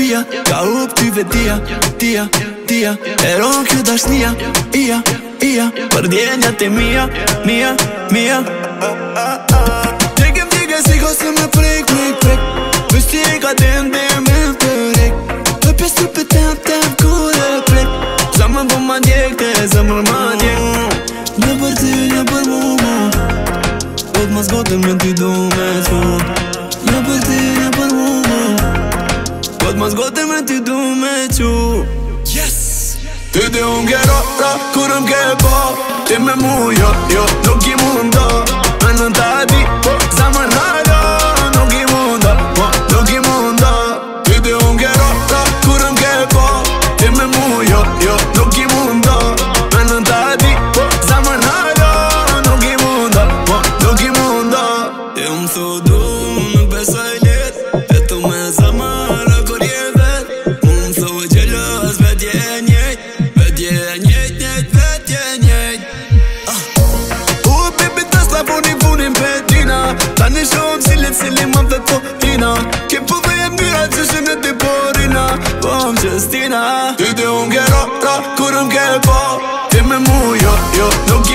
pia, ka up ty vetia, tia, tia. E ron kjo dashnia, ia, ia. Për djenjat e mia, mia, mia. Tjekem si ko se me prek, prek, prek. Vesh ti e ka dem, dem, dem të rek. Të pjes të pe tem, tem, kur e prek. Zamër po ma djek, te zamër ma djek. Një për ty, një për mu. Po t'ma zgotem me ty du me t'fu. Një për ty, një për mu. Po t'ma zgotem me ty du me t'fu. Yes! Ty dhe unë ke ra, kur m'ke po. Ti me mu, jo, jo, nuk i mundo. Me në ta di, zamër nalo. Nuk i mundo, nuk i mundo. Ty dhe unë ke ra, kur m'ke po. Ti me mu, jo, jo, nuk i mundo. Me në ta di, zamër nalo. Nuk i mundo, nuk i mundo. Ti më thudu, nuk besoj let. E tu me zamër, a kur je vet. Mu më thu gjelos, vetje njejt. Vetje njejt, njejt, vetje njejt. Baby, tas la punin petina. Ta një shumë cili më vet po tina. Ke po veje myra që shënë të porina. Po më qestina. Ty dhe unë ke ra, kur m'ke po. Ti me mu, jo, jo, nuk